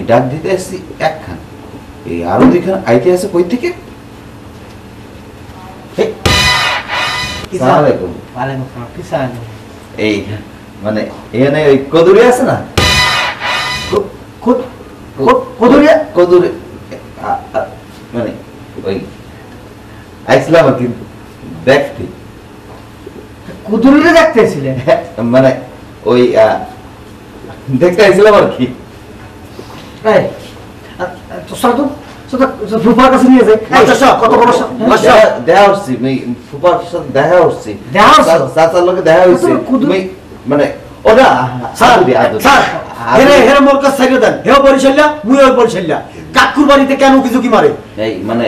ডাক দিতে আসছি একখান, এই আরো দুইখান আইতে আছে কই থেকে? এই মানে এখানে ওই কদুরি আছে না, কদুরি মানে ওই আইসলাম আর কি দেখতে। কুদুরিটা দেখতে ছিলেন? মানে ওই দেখতে আইছিলাম আর কি। ফুপার কাছে নিয়ে যায় কত বড় দেখা হচ্ছি ফুপার সাথে দেখা হচ্ছি, চাচার লোকে দেখা হয়েছে মানে ওটা কাকুর বাড়িতে কেন কিছু কি মারে এই মানে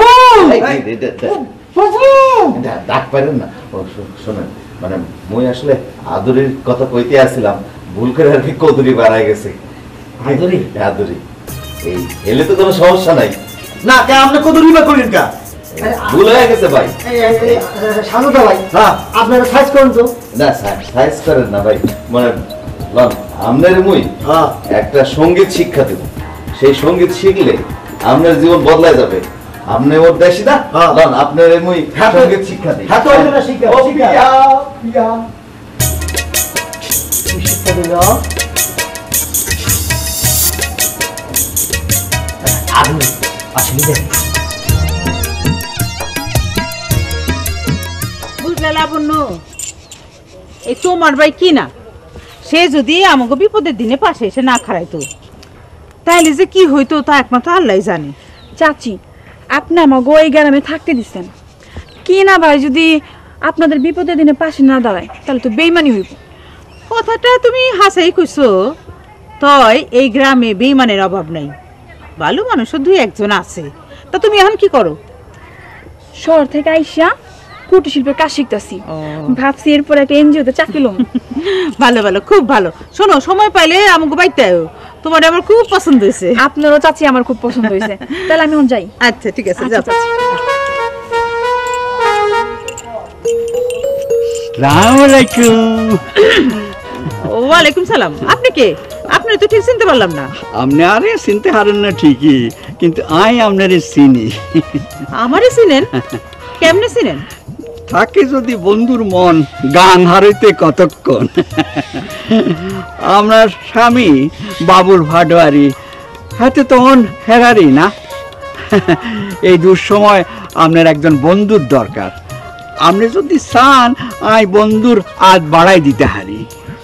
ডাক পারেন না। শোনেন মানে মুই আসলে আদুরির কথা কইতে আসছিলাম, ভুল করে আর কি কদুরি বাড়ায় গেছে। আদুরি আদুরি এই এলে তো কোনো সমস্যা নাই না, কে আপনি কদুরি বা করেন কা? ভুল হয়ে গেছে ভাই। সাজুদা ভাই, হ্যাঁ আপনারা সাইজ করেন তো? না সাইজ করেন না ভাই, মানে আপনার মুই একটা সঙ্গীত শিক্ষা দেব, সেই সঙ্গীত শিখলে আপনার জীবন বদলায় যাবে। আপনি ওর দেশি না, আপনার মুই সঙ্গীত শিক্ষা দিই। শিক্ষা দিল বুঝলে লাবণ্য, এই তোমার ভাই কি না, সে যদি আমাকে বিপদের দিনে পাশে এসে না খাড়াইতো তাইলে যে কি হইতো তা একমাত্র আল্লাহ জানে। চাচি, আপনি আমাকে ওই গ্রামে থাকতে দিচ্ছেন কি না ভাই, যদি আপনাদের বিপদের দিনে পাশে না দাঁড়ায় তাহলে তো বেইমানি হইব। কথাটা তুমি হাসাই কইছো, তয় এই গ্রামে বেইমানের অভাব নাই, ভালো মানুষ দুই একজন আছে। তা তুমি এখন কি করো? শহর থেকে আইসা কুটির শিল্পের কাজ শিখতেছি, ভাবছি এরপর একটা এনজিওতে চাকরি লম। ভালো ভালো, খুব ভালো। শোনো, সময় পাইলে আমাকে বাইতে আয়ো, তোমার আমার খুব পছন্দ হয়েছে। আপনারও চাচি আমার খুব পছন্দ হয়েছে। তাহলে আমি এখন যাই। আচ্ছা ঠিক আছে, যাও চাচি। ওয়ালাইকুম সালাম। আপনি কে? আপনি তো ঠিক চিনতে পারলাম না। আপনি আরে চিনতে হারেন না ঠিকই, কিন্তু আই আপনারে চিনি। আমারে চিনেন? কেমনে চিনেন? থাকে যদি বন্ধুর মন গান হারাইতে কতক্ষণ। আপনার স্বামী বাবুর ভাডোয়ারি হাতে তখন হেরারি না। এই দুঃসময় আপনার একজন বন্ধুর দরকার। আপনি যদি চান আই বন্ধুর আজ বাড়াই দিতে হারি।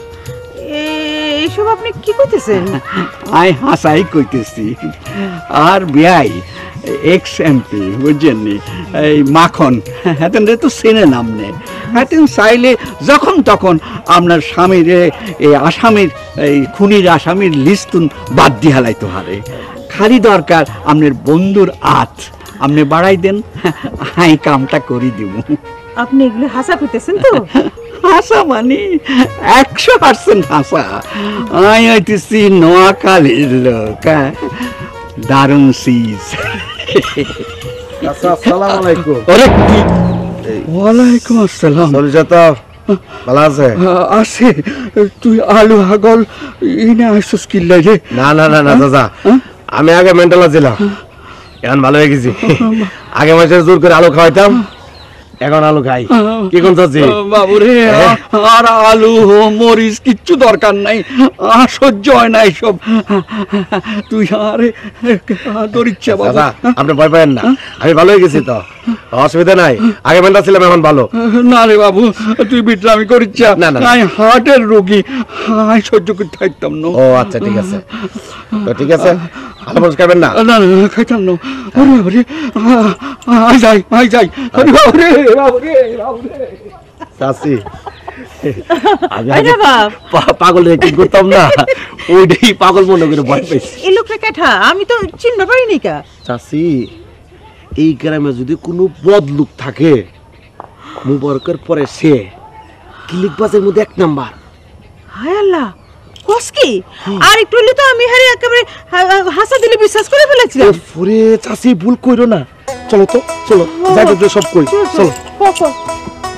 এইসব আপনি কি কইতেছেন? আই হাসাই কইতেছি। আর বিয়াই এক্স এমপি বুঝছেন নি, এই মাখন হাতেন তো চেনে নামনে, হাতেন চাইলে যখন তখন আপনার স্বামীর এই আসামির এই খুনির আসামির লিস্টুন বাদ দিয়ে হালাইতে হারে। খালি দরকার আপনার বন্ধুর আত আপনি বাড়াই দেন, আই কামটা করি দিব। আপনি এগুলো হাসা কইতেছেন তো? হাসা মানে 100% হাসা। আই হইতেছি নোয়াখালীর লোক, দারুণ সিজ। আসসালামু আলাইকুম। ওয়ালাইকুম আসসালাম। ভালো আছে? আছে। তুই আলু হাগল ইনে আইসস কি লাগে? না না না না দাদা, আমি আগে মেন্টাল ছিলাম, এখন ভালো হয়ে গেছি। আগে মাসে জোর করে আলু খাওয়াইতাম, এখন আলু খাই। কি কোন চাচি? বাবুরে, আর আলু মরিচ কিচ্ছু দরকার নাই, আর সহ্য হয় না এইসব। তুই আরে তোর ইচ্ছা বাবা। দাদা আপনি ভয় পাবেন না, আমি ভালো হয়ে গেছি তো, অসুবিধা নাই। আগে মেন্টাল ছিলাম, এখন ভালো। না রে বাবু, তুই বিটরামি করিস না। আমি হার্টের রোগী, আমি সহ্য করতে থাকতাম না। ও আচ্ছা ঠিক আছে, তো ঠিক আছে। আলু মরিচ খাবেন না? না না খাইতাম না। ওরে বাবুরে, আই যাই আই যাই। আরে বাবুরে বাবুরে বাবুরে। চাচি পাগল রে কি করতাম না, ওইটাই পাগল মনে করে ভয় পাইছি। এই লোকটা কেঠা? আমি তো চিনতে পারিনি কা। চাচি, এই গ্রামে যদি কোনো বদ লোক থাকে, মুবারকের পরে সে ক্লিকবাজের মধ্যে 1 নাম্বার। হায় আল্লাহ, কসকি? আর একটু হলে তো আমি হারে একেবারে হাসা দিলে বিশ্বাস করে ফেলেছিলাম। ওরে চাচি ভুল কইরো না, চলো তো চলো, যাই তো সব কই, চলো।